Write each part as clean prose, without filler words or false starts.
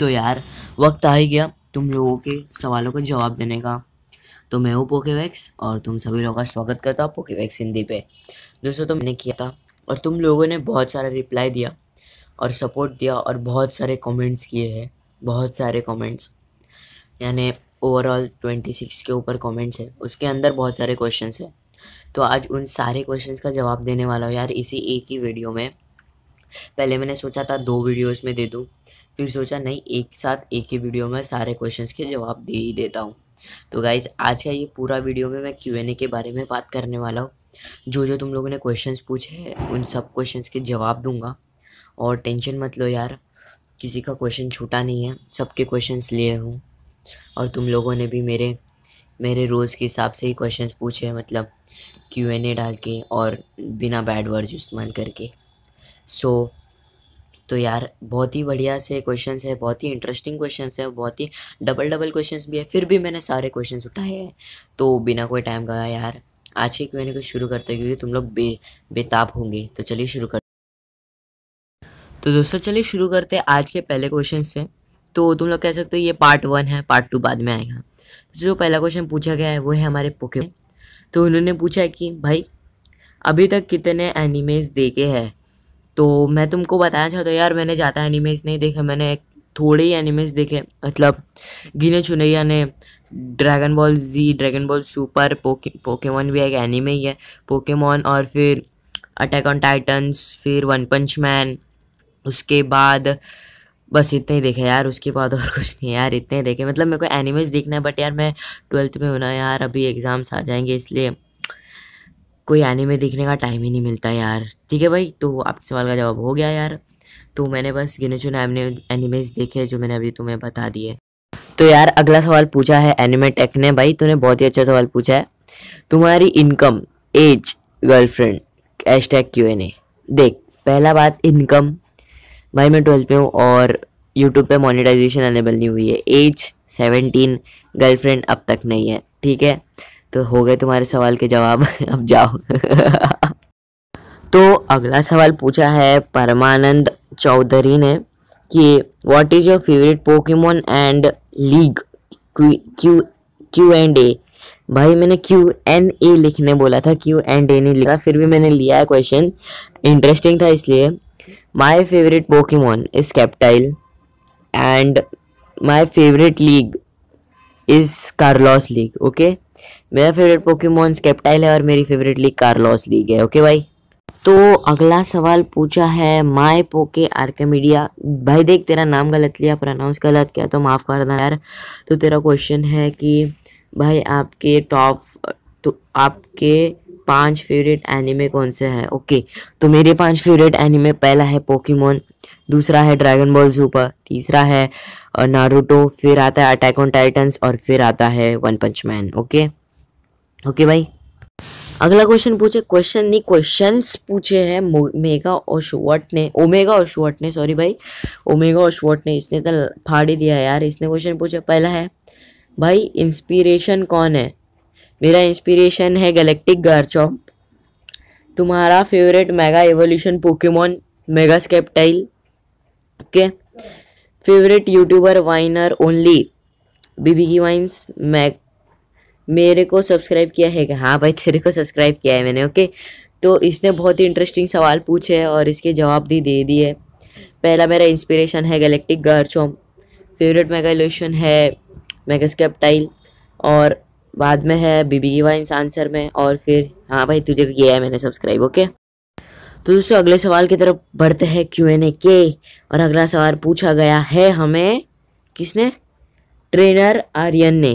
तो यार वक्त आ ही गया तुम लोगों के सवालों का जवाब देने का। तो मैं हूँ पोकेवैक्स और तुम सभी लोगों का स्वागत करता हूँ पोकेवैक्स हिंदी पे। दोस्तों तो मैंने किया था और तुम लोगों ने बहुत सारा रिप्लाई दिया और सपोर्ट दिया और बहुत सारे कमेंट्स किए हैं, बहुत सारे कमेंट्स, यानी ओवरऑल 26 के ऊपर कमेंट्स है, उसके अंदर बहुत सारे क्वेश्चंस है। तो आज उन सारे क्वेश्चंस का जवाब देने वाला हूँ यार इसी एक ही वीडियो में। पहले मैंने सोचा था 2 वीडियोस में दे दूँ, फिर सोचा नहीं एक साथ एक ही वीडियो में सारे क्वेश्चंस के जवाब दे ही देता हूँ। तो गाइज आज का ये पूरा वीडियो में मैं Q&A के बारे में बात करने वाला हूँ। जो जो तुम लोगों ने क्वेश्चंस पूछे हैं उन सब क्वेश्चंस के जवाब दूंगा और टेंशन मत लो यार, किसी का क्वेश्चन छूटा नहीं है, सबके क्वेश्चंस लिए हूँ। और तुम लोगों ने भी मेरे रोज़ के हिसाब से ही क्वेश्चंस पूछे हैं, मतलब Q&A डाल के और बिना बैड वर्ड्स इस्तेमाल करके। तो यार बहुत ही बढ़िया से क्वेश्चंस है, बहुत ही इंटरेस्टिंग क्वेश्चंस है, बहुत ही डबल क्वेश्चंस भी है, फिर भी मैंने सारे क्वेश्चंस उठाए हैं। तो बिना कोई टाइम गया यार आज के Q&A को शुरू करते हैं, क्योंकि तुम लोग बेताब होंगे। तो चलिए शुरू कर। तो दोस्तों चलिए शुरू करते हैं आज के पहले क्वेश्चन से। तो तुम लोग कह सकते हो ये पार्ट 1 है, पार्ट 2 बाद में आएगा। जो पहला क्वेश्चन पूछा गया है वो है हमारे पोकेमॉन। तो उन्होंने पूछा है कि भाई अभी तक कितने एनिमेज देखे हैं। तो मैं तुमको बताना चाहता हूँ यार, मैंने ज़्यादा एनिमेज नहीं देखे, मैंने थोड़े ही एनिमेज देखे, मतलब गिने चुने, यानी Dragon Ball Z, Dragon ball Super, Pokemon भी एक एनिमे ही है, पोकेमॉन, और फिर अटैक ऑन टाइटन्स, फिर वन पंच मैन, उसके बाद बस इतने ही देखे यार, उसके बाद और कुछ नहीं यार, इतने ही देखे। मतलब मेरे को एनिमेज देखना है, बट यार मैं 12th में हूँ ना यार, अभी एग्ज़ाम्स आ जाएंगे, इसलिए कोई एनीमे देखने का टाइम ही नहीं मिलता यार। ठीक है भाई, तो आपके सवाल का जवाब हो गया यार। तो मैंने बस गिने चुने एनिमेज देखे जो मैंने अभी तुम्हें बता दिए। तो यार अगला सवाल पूछा है एनिमे टेक ने। भाई तूने बहुत ही अच्छा सवाल पूछा है। तुम्हारी इनकम, एज, गर्लफ्रेंड, #Q&A। देख, पहला बात इनकम, भाई मैं 12th में हूँ और यूट्यूब पे मोनेटाइजेशन अनेबल नहीं हुई है। एज 17, गर्लफ्रेंड अब तक नहीं है। ठीक है, तो हो गए तुम्हारे सवाल के जवाब। अब जाओ। तो अगला सवाल पूछा है परमानंद चौधरी ने कि what is your favourite Pokemon and league Q&A। भाई मैंने Q&A लिखने बोला था, Q&A नहीं लिखा, फिर भी मैंने लिया है क्वेश्चन, इंटरेस्टिंग था इसलिए। My favourite Pokemon is Sceptile and my favourite league is Kalos league. Okay, मेरा फेवरेट पोकेमोन स्केप्टाइल है और मेरी फेवरेट लीग कार्लॉस लीग है। ओके भाई। तो अगला सवाल पूछा है माय पोके आर्केमीडिया। भाई देख, तेरा नाम गलत लिया, प्रोनाउंस गलत किया तो माफ़ कर देना यार। तो तेरा क्वेश्चन है कि भाई आपके 5 फेवरेट एनिमे कौन से हैं। ओके, तो मेरे 5 फेवरेट एनिमे, पहला है पोकेमोन, दूसरा है ड्रैगन बॉल सुपर, तीसरा है नारुतो, फिर आता है अटैक ऑन टाइटन्स और फिर आता है वन पंच मैन। ओके ओके भाई। अगला क्वेश्चन क्वेश्चंस पूछे हैं ओमेगा और सॉरी भाई, ओमेगा और शुअर्ट ने, इसने तो फाड़ ही दिया यार। इसने क्वेश्चन पूछा, पहला है भाई इंस्पिरेशन कौन है। मेरा इंस्पिरेशन है गैलेक्टिक गार्चॉम्प। तुम्हारा favourite mega evolution Pokemon mega Sceptile. Okay, favourite YouTuber viner only BB की वाइन्स। मेरे को सब्सक्राइब किया है क्या? हाँ भाई तेरे को सब्सक्राइब किया है मैंने। ओके, तो इसने बहुत ही इंटरेस्टिंग सवाल पूछे हैं और इसके जवाब दे दिए। पहला मेरा इंस्पिरेशन है Galactic Garchomp, favourite mega evolution है मेगा स्केप्टाइल, और बाद में है बीबी की वाइन्स आंसर में, और फिर हाँ भाई तुझे किया है मैंने सब्सक्राइब। ओके, तो दोस्तों अगले सवाल की तरफ बढ़ते हैं Q&A के। और अगला सवाल पूछा गया है हमें, किसने? ट्रेनर आर्यन ने।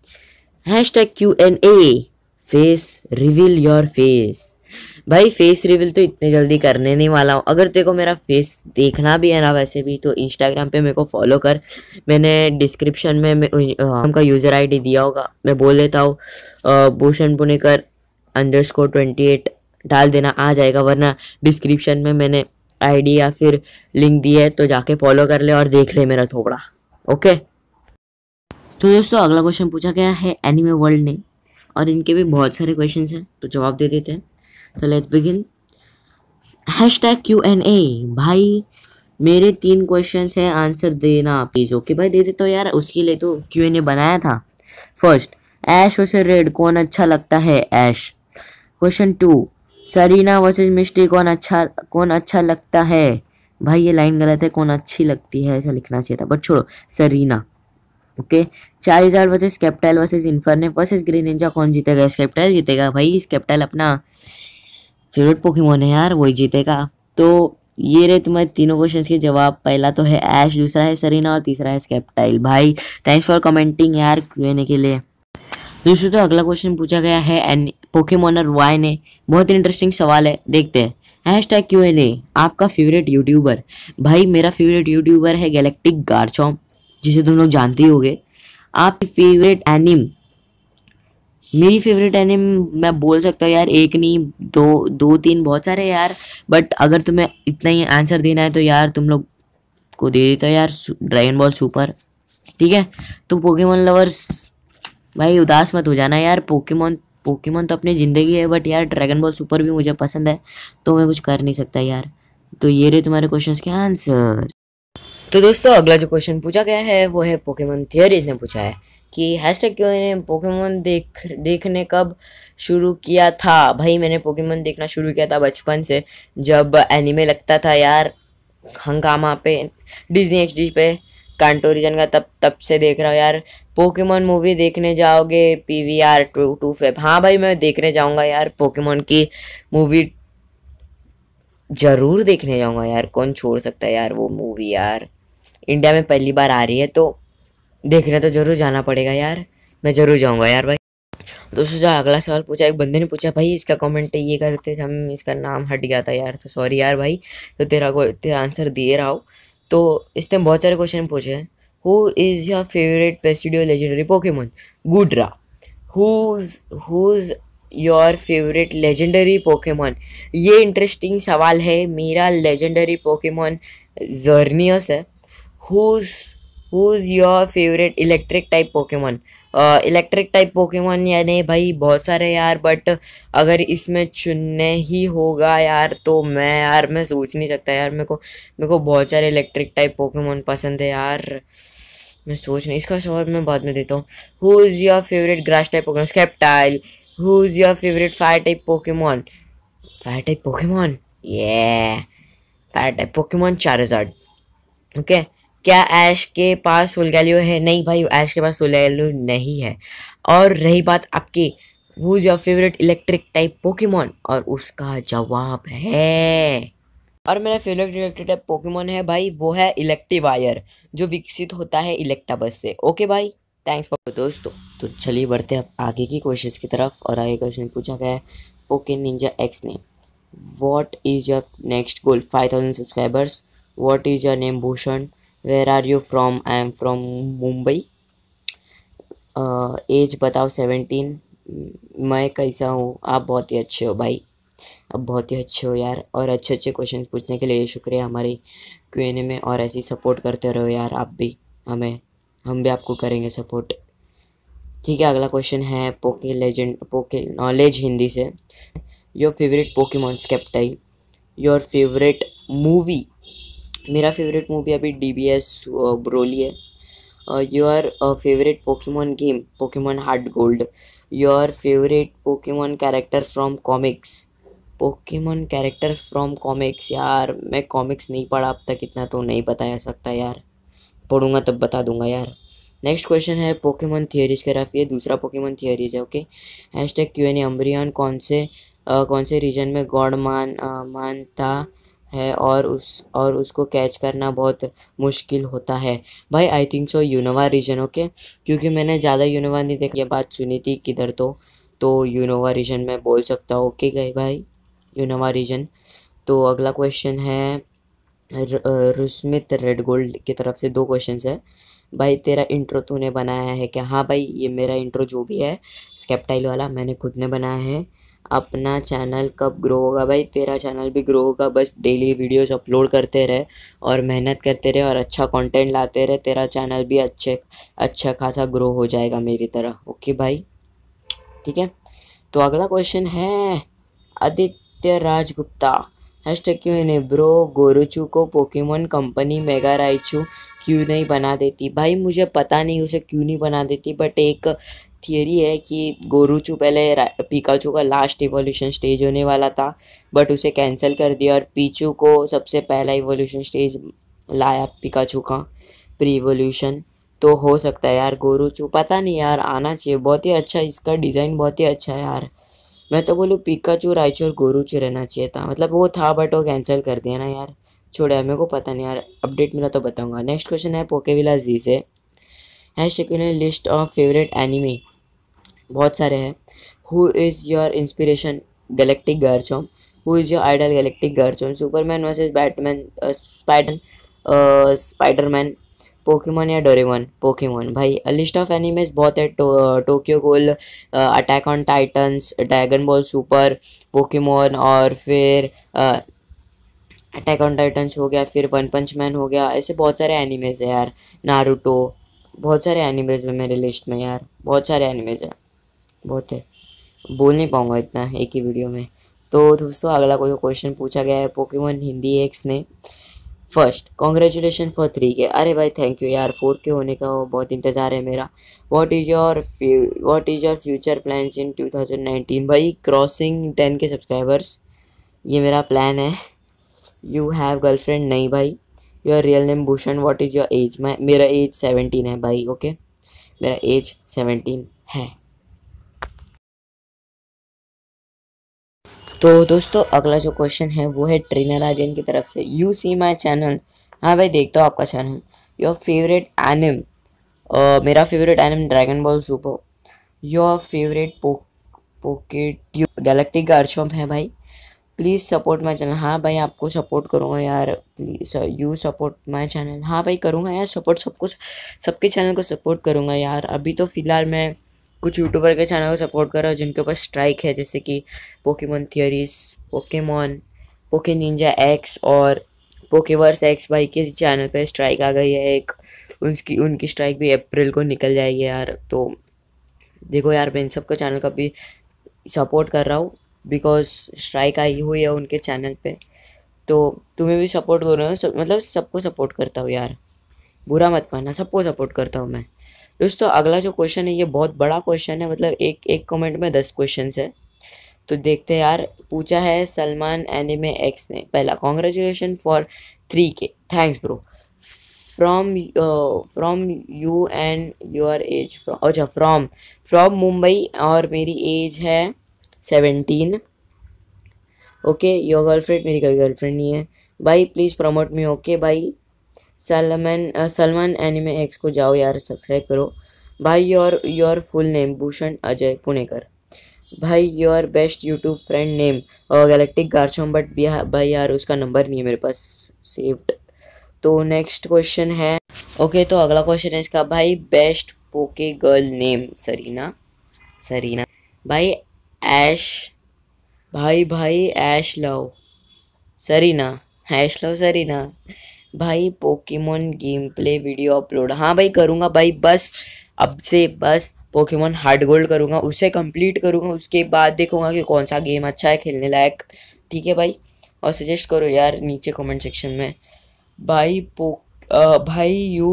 #Q&A, face reveal your face. भाई फेस रिवील तो इतने जल्दी करने नहीं वाला हूँ। अगर तेरे को मेरा फेस देखना भी है ना वैसे भी, तो इंस्टाग्राम पे मेरे को फॉलो कर, मैंने डिस्क्रिप्शन में उनका यूज़र ID दिया होगा, मैं बोल देता हूँ, भूषण पुणेकर _28 डाल देना, आ जाएगा, वरना डिस्क्रिप्शन में मैंने ID या फिर लिंक दी है, तो जाके फॉलो कर ले और देख ले मेरा थोबड़ा। ओके, तो दोस्तों अगला क्वेश्चन पूछा गया है एनिमे वर्ल्ड ने, और इनके भी बहुत सारे क्वेश्चंस हैं, तो जवाब दे देते हैं। तो लेट्स बिगिन। #Q&A। भाई मेरे 3 क्वेश्चंस हैं, आंसर देना प्लीज। ओके भाई, दे देता हूँ यार, उसके लिए तो Q&A बनाया था। फर्स्ट, ऐश वर्सेस रेड कौन अच्छा लगता है? Ash. Question 2, Serena versus Misty कौन अच्छा लगता है? भाई ये लाइन गलत है, कौन अच्छी लगती है ऐसा लिखना चाहिए था, बट छोड़ो, Serena. Okay. Charizard versus Sceptile versus Infernape versus Greninja, कौन जीतेगा? स्केप्टाइल जीतेगा भाई, स्केप्टाइल अपना फेवरेट पोकेमोन है यार, वही जीतेगा। तो ये रहे तुम्हारे तीनों क्वेश्चंस के जवाब। पहला तो है ऐश, दूसरा है सरीना और तीसरा है स्केप्टाइल। भाई थैंक्स फॉर कमेंटिंग यार Q&A के लिए। दोस्तों तो अगला क्वेश्चन पूछा गया है एन पोकेमोनर वाई ने। बहुत ही इंटरेस्टिंग सवाल है, देखते हैं। #Q&A, आपका फेवरेट यूट्यूबर? भाई मेरा फेवरेट यूट्यूबर है गैलेक्टिक गार्चॉम, जिसे तुम लोग जानते ही होगे। आपकी फेवरेट एनिम? मेरी फेवरेट एनिम मैं बोल सकता हूँ यार, एक नहीं, दो दो तीन बहुत सारे यार। बट अगर तुम्हें इतना ही आंसर देना है तो यार तुम लोग को दे देता हूँ यार, ड्रैगन बॉल सुपर। ठीक है, तो पोकेमोन लवर्स भाई उदास मत हो जाना यार। पोकेमोन पोकेमोन तो अपनी ज़िंदगी है, बट यार ड्रैगन बॉल सुपर भी मुझे पसंद है, तो मैं कुछ कर नहीं सकता यार। तो ये रहे तुम्हारे क्वेश्चंस के आंसर। तो दोस्तों अगला जो क्वेश्चन पूछा गया है वो है पोकेमोन थियरीज ने पूछा है कि #Q&A, पोकेमोन देखने कब शुरू किया था? भाई मैंने पोकेमोन देखना शुरू किया था बचपन से, जब एनिमे लगता था यार हंगामा पे, डिज्नी XD पे, कांटो रीजन का, तब तब से देख रहा हूँ यार। पोकेमोन मूवी देखने जाओगे PVR 2 Feb? हाँ भाई मैं देखने जाऊँगा यार, पोकेमोन की मूवी जरूर देखने जाऊँगा यार, कौन छोड़ सकता है यार वो मूवी यार। इंडिया में पहली बार आ रही है तो देखने तो जरूर जाना पड़ेगा यार, मैं जरूर जाऊंगा यार भाई। दोस्तों जो अगला सवाल पूछा, एक बंदे ने पूछा भाई इसका कमेंट ये करते थे हम, इसका नाम हट गया था यार, तो सॉरी यार भाई। तो तेरा आंसर दे रहा हूँ। तो इसने बहुत सारे क्वेश्चन पूछे हैं। हु इज़ योर फेवरेट पेस्टिडियो लेजेंडरी पोकेमोन? गुडरा। Who's your favourite legendary Pokemon? ये इंटरेस्टिंग सवाल है। मेरा लेजेंडरी पोकेमोन जर्नियस है। Who's who's your favourite electric type Pokemon? Electric type Pokemon यानी भाई बहुत सारे यार, बट अगर इसमें चुनने ही होगा यार तो मैं सोच नहीं सकता यार। मेरे को बहुत सारे इलेक्ट्रिक टाइप पोकेमोन पसंद है यार। मैं सोच नहीं, इसका जवाब मैं बाद में देता हूँ। Who is your favourite grass type Pokemon? Sceptile. Who is your favourite fire type Pokemon? Fire type Pokemon, ये fire type Pokemon Charizard. Okay. क्या ऐश के पास सोलगैलियो है? नहीं भाई, ऐश के पास सोलगैलियो नहीं है। और रही बात आपकी who is your favourite electric type Pokemon, और उसका जवाब है, और मेरा फेवरेट इलेक्ट्रिक टाइप पोकेमोन है भाई, वो है इलेक्टिवायर, जो विकसित होता है इलेक्टाबस से। ओके भाई, थैंक्स फॉर दोस्तों। तो चलिए बढ़ते हैं अब आगे की क्वेश्चंस की तरफ। और आगे क्वेश्चन पूछा गया है पोके निंजा एक्स ने। What is your next goal? 5000 subscribers. What is your name? Bhushan. Where are you from? I am from Mumbai. Age बताओ 17। मैं कैसा हूँ? आप बहुत ही अच्छे हो भाई, आप बहुत ही अच्छे हो यार। और अच्छे अच्छे क्वेश्चन पूछने के लिए शुक्रिया हमारी Q&A में, और ऐसे ही सपोर्ट करते रहो यार आप भी हमें, हम भी आपको करेंगे सपोर्ट। ठीक है, अगला क्वेश्चन है पोके नॉलेज हिंदी से। Your favourite Pokemon? Sceptile. Your favourite movie? मेरा फेवरेट मूवी अभी DBS ब्रोली है। Your favourite Pokemon game? Pokemon heart gold. Your favourite Pokemon character from comics? Pokemon character from comics, यार मैं कॉमिक्स नहीं पढ़ा अब तक, इतना तो नहीं बता सकता यार, पढ़ूंगा तब बता दूंगा यार। नेक्स्ट क्वेश्चन है पोकेमॉन थियरीज की तरफ, ये दूसरा पोकेमॉन थियरीज है। ओके। #Q&A, अम्ब्रियन कौन से रीजन में गॉड मानता है और उसको कैच करना बहुत मुश्किल होता है? भाई I think so Unova region. Okay, क्योंकि मैंने ज़्यादा यूनोवा नहीं देखा, ये बात सुनी थी किधर तो यूनोवा रीजन में बोल सकता हूँ। ओके गए भाई, यूनोवा रीजन। तो अगला क्वेश्चन है रुस्मित रेड गोल्ड की तरफ से, 2 क्वेश्चंस है। भाई तेरा इंट्रो तूने बनाया है क्या? हाँ भाई, ये मेरा इंट्रो जो भी है स्केप्टाइल वाला मैंने खुद ने बनाया है। अपना चैनल कब ग्रो होगा? भाई तेरा चैनल भी ग्रो होगा, बस डेली वीडियोस अपलोड करते रहे और मेहनत करते रहे और अच्छा कंटेंट लाते रहे, तेरा चैनल भी अच्छा खासा ग्रो हो जाएगा मेरी तरह। ओके भाई, ठीक है। तो अगला क्वेश्चन है आदित्य राजगुप्ता। हैशटैग क्यों नहीं ब्रो, गोरुचू को पोकेमोन कंपनी मेगा राइचू क्यों नहीं बना देती? भाई मुझे पता नहीं उसे क्यों नहीं बना देती, बट एक थियरी है कि गोरुचू पहले पिकाचू का लास्ट इवोल्यूशन स्टेज होने वाला था, बट उसे कैंसिल कर दिया और पीचू को सबसे पहला इवोल्यूशन स्टेज लाया पिकाचू का प्री इवोल्यूशन। तो हो सकता है यार गोरुचू, पता नहीं यार, आना चाहिए। बहुत ही अच्छा, इसका डिज़ाइन बहुत ही अच्छा है यार। मैं तो बोलूँ पिकाचू राइचू और गोरुचू रहना चाहिए था, मतलब वो था बट वो कैंसिल कर दिया ना यार। छोड़े, मेरे को पता नहीं यार, अपडेट मिला तो बताऊंगा। नेक्स्ट क्वेश्चन है पोकेविला जी से। Hashtag list of favourite anime, बहुत सारे हैं। Who is your inspiration? Galactic Garchomp. Who is your idol? Galactic Garchomp. Superman versus Batman, Spiderman, Pokemon या डोरेमोन? पोकेमोन भाई। लिस्ट ऑफ एनिमेज बहुत है, Tokyo Ghoul, attack on titans, dragon ball super, Pokemon, और फिर Attack on titans हो गया, फिर One पंच man हो गया। ऐसे बहुत सारे एनिमेज है यार, नारुतो, बहुत सारे एनिमेज है मेरे लिस्ट में यार, बहुत सारे एनिमेज है, बहुत है, बोल नहीं पाऊँगा इतना एक ही वीडियो में। तो दोस्तों अगला कोई क्वेश्चन पूछा गया है पोकेमोन हिंदी एक्स ने। First congratulation for 3K। अरे भाई थैंक यू यार, 4K होने का बहुत इंतज़ार है मेरा। What is your future plans in 2019? भाई क्रॉसिंग 10K सब्सक्राइबर्स, ये मेरा प्लान है। You have girlfriend? नहीं भाई। Your real name Bhushan. What is your age? मेरा एज 17 है भाई, ओके, मेरा एज 17 है। तो दोस्तों अगला जो क्वेश्चन है वो है ट्रेनर आर्यन की तरफ से। You see my channel? हाँ भाई देखता हूँ आपका चैनल। Your favourite anime? मेरा favourite anime dragon ball super. Your favourite Poke tube? Galactic Garchomp है भाई। Please support my channel. हाँ भाई आपको सपोर्ट करूँगा यार, please you support my channel. हाँ भाई करूँगा यार सपोर्ट, सबको, सबके चैनल को सपोर्ट करूँगा यार। अभी तो फ़िलहाल मैं कुछ यूट्यूबर के चैनल को सपोर्ट कर रहा हूँ जिनके ऊपर स्ट्राइक है, जैसे कि Pokemon theories, Pokemon, Poke ninja X और पोकेवर्स एक्स। भाई के चैनल पे स्ट्राइक आ गई है एक, उनकी उनकी स्ट्राइक भी अप्रैल को निकल जाएगी यार। तो देखो यार मैं इन सबका चैनल का भी सपोर्ट कर रहा हूँ, बिकॉज स्ट्राइक आई हुई है उनके चैनल पे। तो तुम्हें भी सपोर्ट कर रहा हूँ, मतलब सबको सपोर्ट करता हूँ यार, बुरा मत मानना, सबको सपोर्ट करता हूँ मैं। दोस्तों अगला जो क्वेश्चन है ये बहुत बड़ा क्वेश्चन है, मतलब एक एक कमेंट में 10 क्वेश्चन है। तो देखते हैं यार। पूछा है सलमान एनिमे एक्स ने। पहला, congratulation for 3K, thanks bro, from from you and your age? अच्छा, फ्रॉम फ्रॉम मुंबई और मेरी एज है 17। Okay, your girlfriend? मेरी कोई गर्लफ्रेंड नहीं है भाई, प्लीज़ प्रमोट मी। ओके भाई। सलमान एनिमे एक्स को जाओ यार सब्सक्राइब करो भाई। Your full name? Bhushan Ajay Punekar. भाई your best YouTube friend name? Galactic Garchomp, but भाई यार उसका नंबर नहीं है मेरे पास सेव्ड। तो नेक्स्ट क्वेश्चन है। ओके तो अगला क्वेश्चन है इसका, भाई बेस्ट पोके गर्ल नेम? सरीना। सरीना भाई। ऐश, भाई Ash love Serena, Ash love Serena. भाई Pokemon game play video upload? हाँ भाई करूँगा भाई, बस अब से बस पोकेमोन हार्ड गोल्ड करूँगा, उसे कंप्लीट करूँगा, उसके बाद देखूँगा कि कौन सा गेम अच्छा है खेलने लायक। ठीक है भाई, और सजेस्ट करो यार नीचे कमेंट सेक्शन में। भाई भाई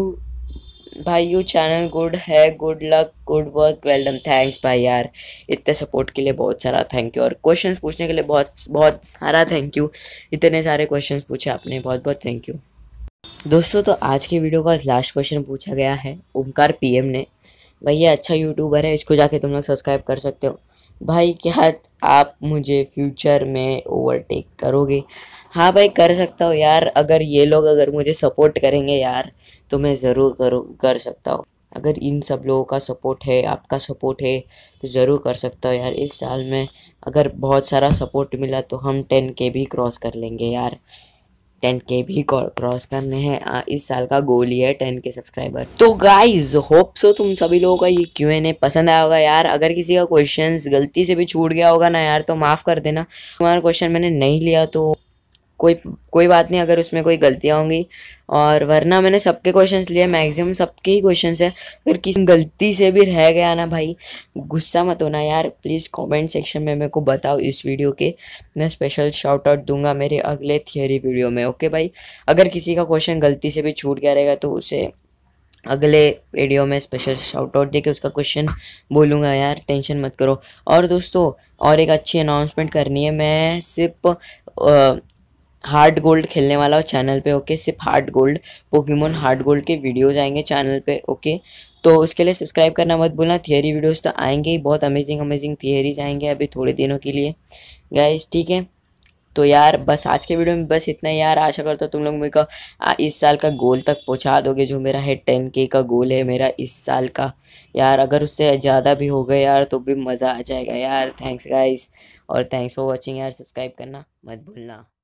यू चैनल गुड है, good luck, good work, well done. Thanks भाई यार, इतने सपोर्ट के लिए बहुत सारा थैंक यू, और क्वेश्चंस पूछने के लिए बहुत बहुत सारा थैंक यू। इतने सारे क्वेश्चंस पूछे आपने, बहुत बहुत थैंक यू। दोस्तों तो आज के वीडियो का लास्ट क्वेश्चन पूछा गया है ओमकार पीएम ने। भाई ये अच्छा यूट्यूबर है, इसको जाके तुम लोग सब्सक्राइब कर सकते हो। भाई क्या आप मुझे फ्यूचर में ओवरटेक करोगे? हाँ भाई कर सकता हूँ यार, अगर ये लोग अगर मुझे सपोर्ट करेंगे यार तो मैं ज़रूर कर सकता हूँ। अगर इन सब लोगों का सपोर्ट है, आपका सपोर्ट है, तो ज़रूर कर सकता हूँ यार। इस साल में अगर बहुत सारा सपोर्ट मिला तो हम 10K भी क्रॉस कर लेंगे यार। 10K भी क्रॉस करने हैं, इस साल का गोल ही है 10K सब्सक्राइबर। तो गाइज होप सो तुम सभी लोगों का ये Q&A पसंद आया होगा यार। अगर किसी का क्वेश्चंस गलती से भी छूट गया होगा ना यार तो माफ़ कर देना, तुम्हारा क्वेश्चन मैंने नहीं लिया तो कोई कोई बात नहीं अगर उसमें कोई गलतियाँ होंगी, और वरना मैंने सबके क्वेश्चंस लिए, मैक्सिमम सबके ही क्वेश्चंस हैं। अगर किसी गलती से भी रह गया ना भाई, गुस्सा मत होना यार, प्लीज़ कमेंट सेक्शन में मेरे को बताओ इस वीडियो के, मैं स्पेशल शाउट आउट दूंगा मेरे अगले थियरी वीडियो में। ओके भाई, अगर किसी का क्वेश्चन गलती से भी छूट गया रहेगा तो उसे अगले वीडियो में स्पेशल शाउट आउट देके उसका क्वेश्चन बोलूँगा यार, टेंशन मत करो। और दोस्तों, और एक अच्छी अनाउंसमेंट करनी है, मैं सिर्फ हार्ड गोल्ड खेलने वाला हूँ चैनल पे। ओके, सिर्फ heart gold, Pokemon heart gold के वीडियोज आएंगे चैनल पे। ओके, तो उसके लिए सब्सक्राइब करना मत भूलना। थियरी वीडियोस तो आएंगे ही, बहुत अमेजिंग अमेजिंग थियरीज आएंगे अभी थोड़े दिनों के लिए गाइस, ठीक है। तो यार बस आज के वीडियो में बस इतना ही यार, आशा करता हूँ तुम लोग मेरे को इस साल का गोल तक पहुँचा दोगे, जो मेरा है 10K का गोल है मेरा इस साल का। यार अगर उससे ज़्यादा भी हो गया यार तो भी मज़ा आ जाएगा यार। थैंक्स गाइस, और थैंक्स फॉर वॉचिंग यार, सब्सक्राइब करना मत भूलना।